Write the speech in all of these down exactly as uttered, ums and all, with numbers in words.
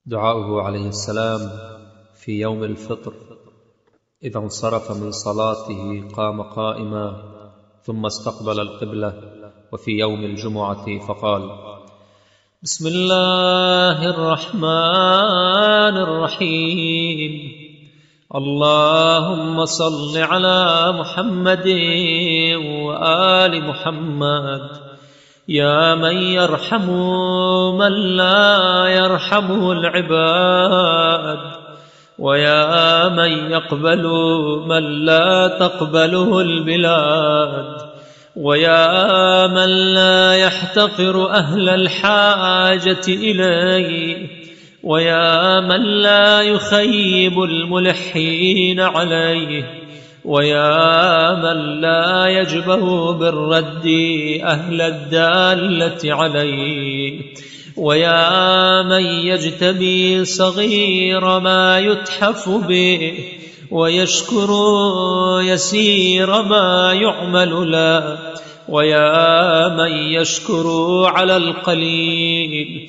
دعاؤه عليه السلام في يوم الفطر إذا انصرف من صلاته قام قائما ثم استقبل القبلة، وفي يوم الجمعة فقال: بسم الله الرحمن الرحيم، اللهم صل على محمد وآل محمد، يا من يرحم من لا يرحمه العباد، ويا من يقبل من لا تقبله البلاد، ويا من لا يحتقر أهل الحاجة إليه، ويا من لا يخيب الملحين عليه، ويا من لا يجبه بالرد أهل الدالة عليه، ويا من يجتبي صغير ما يتحف به ويشكر يسير ما يعمل له، ويا من يشكر على القليل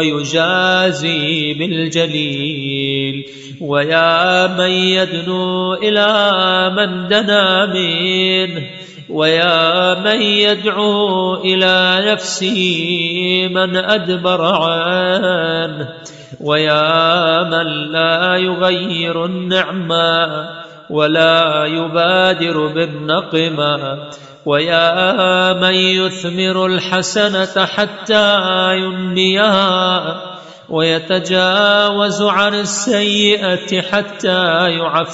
ويجازي بالجليل، ويا من يدنو إلى من دنا منه، ويا من يدعو إلى نفسه من أدبر عنه، ويا من لا يغير النعمة ولا يبادر بالنقمة، ويا من يثمر الحسنة حتى ينميها ويتجاوز عن السيئة حتى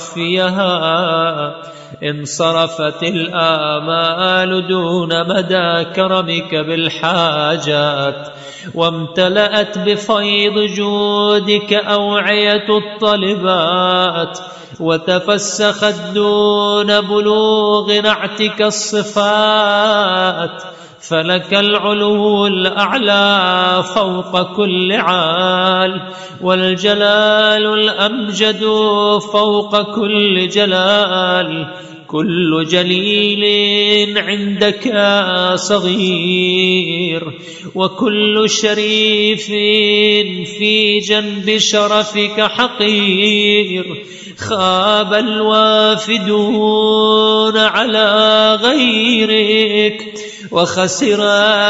يعفيها، انصرفت الآمال دون مدى كرمك بالحاجات، وامتلأت بفيض جودك أوعية الطلبات، وتفسخت دون بلوغ نعتك الصفات، فلك العلو الأعلى فوق كل عال، والجلال الأمجد فوق كل جلال، كل جليل عندك صغير، وكل شريف في جنب شرفك حقير، خاب الوافدون على غيرك، وخسر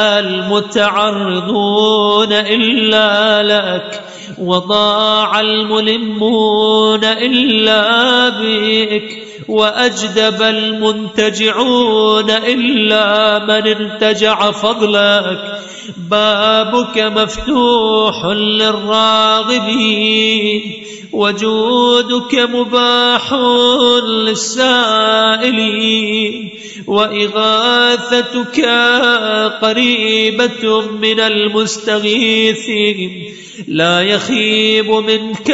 المتعرضون إلا لك، وضاع الملمون إلا بك، وأجدب المنتجعون إلا من ارتجع فضلك، بابك مفتوح للراغبين، وجودك مباح للسائلين، وإغاثتك قريبة من المستغيثين، لا يخيب منك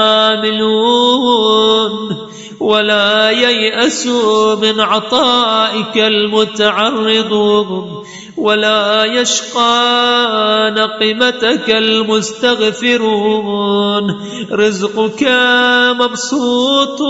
الآملون ولا ييأس من عطائك المتعرضون، ولا يشقى نقمتك المستغفرون، رزقك مبسوط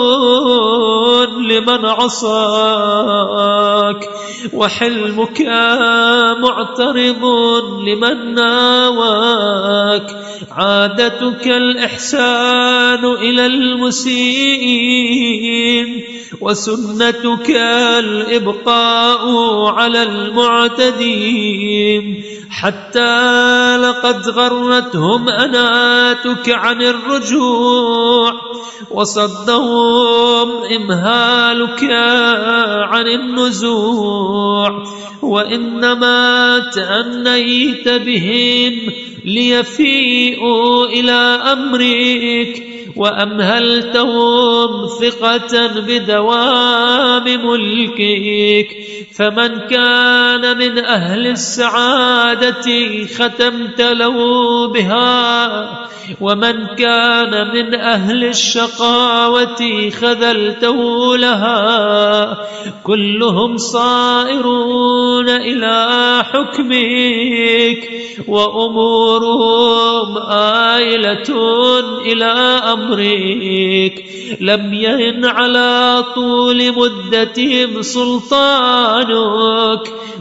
لمن عصاك، وحلمك معترض لمن ناواك، عادتك الإحسان إلى المسيئين، وسنتك الإبقاء على المعتدين، حتى لقد غرتهم أناتك عن الرجوع، وصدهم إمهالك عن النزوع، وإنما تأنيت بهم ليفيئوا إلى أمرك، وأمهلتهم ثقة بدوام ملكك، فمن كان من أهل السعادة ختمت له بها، ومن كان من أهل الشقاوة خذلته لها، كلهم صائرون إلى حكمك، وأمورهم آيلة إلى أمرك، لم يهن على طول مدتهم سلطانك،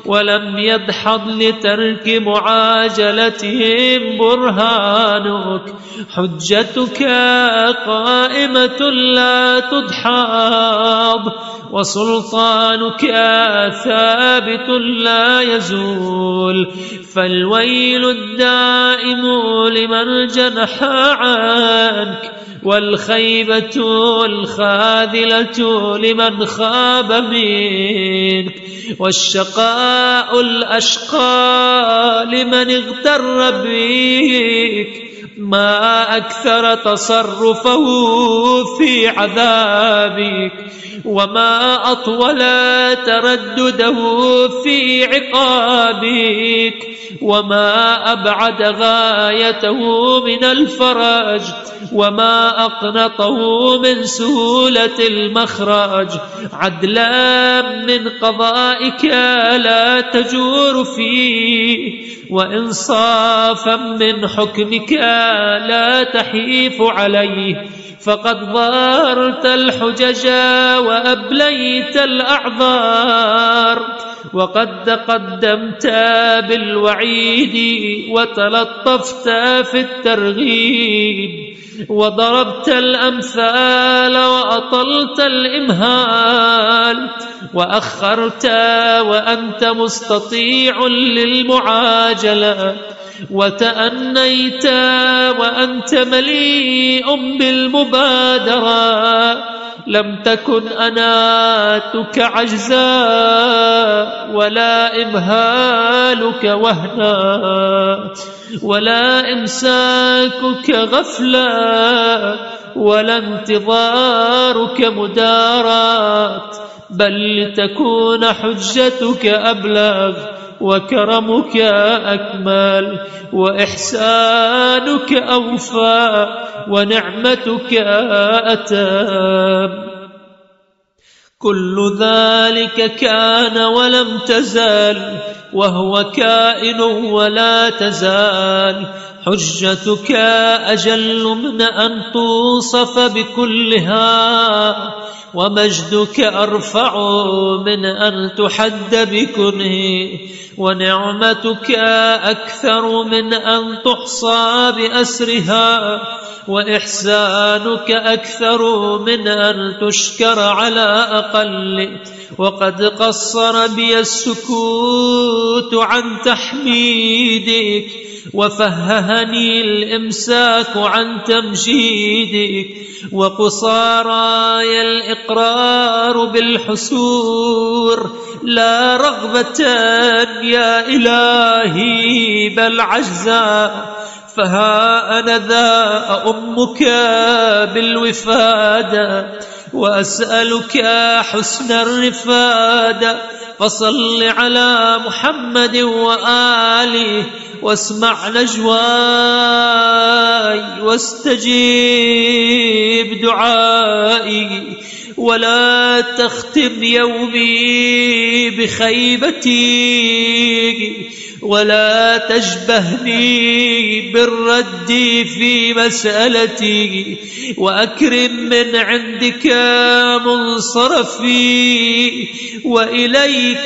ولم يدحض لترك معاجلتهم برهانك. حجتك قائمة لا تدحض، وسلطانك ثابت لا يزول. فالويل الدائم لمن جنح عنك، والخيبة الخاذلة لمن خاب منك، والشقاء الأشقى لمن اغتر بك. ما أكثر تصرفه في عذابك، وما أطول تردده في عقابك، وما أبعد غايته من الفرج، وما أقنطه من سهولة المخرج. عدلا من قضائك لا تجور فيه، وإنصافا من حكمك لا تحيف عليه. فقد ظهرت الحجج وأبليت الأعذار، وقد تقدمت بالوعيد وتلطفت في الترغيب، وضربت الأمثال وأطلت الإمهال، وأخرت وأنت مستطيع للمعاجلة، وتأنيت وأنت مليء بالمبادرة. لم تكن أناتك عجزا، ولا إمهالك وهنا، ولا إمساكك غفلا، ولا انتظارك مدارات، بل لتكون حجتك أبلغ، وكرمك أكمل، وإحسانك أوفى، ونعمتك أتم. كل ذلك كان ولم تزال، وهو كائن ولا تزال. حجتك أجل من أن توصف بكلها، ومجدك أرفع من أن تحد بكنه، ونعمتك أكثر من أن تحصى بأسرها، وإحسانك أكثر من أن تشكر على أقل. وقد قصر بي السكوت عن تحميدك، وفههني الإمساك عن تمجيدك، وقصاراي الإقرار بالحسور، لا رغبة يا إلهي بل عجزا. فها أنا ذا أؤمك بالوفادة، وأسألك حسن الرفادة. فصل على محمد وآله، واسمع نجواي، واستجيب دعائي، ولا تختم يومي بخيبتي، ولا تشبهني بالرد في مسألتي. وأكرم من عندك منصرفي، وإليك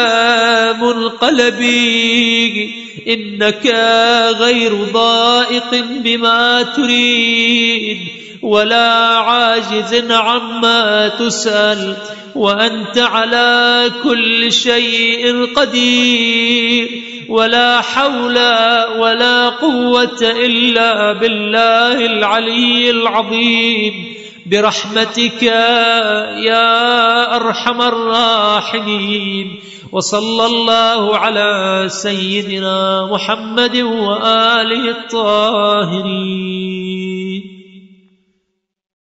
منقلبي. إنك غير ضائق بما تريد، ولا عاجز عما تسأل، وأنت على كل شيء قدير. ولا حول ولا قوة إلا بالله العلي العظيم، برحمتك يا أرحم الراحمين. وصلى الله على سيدنا محمد وآله الطاهرين.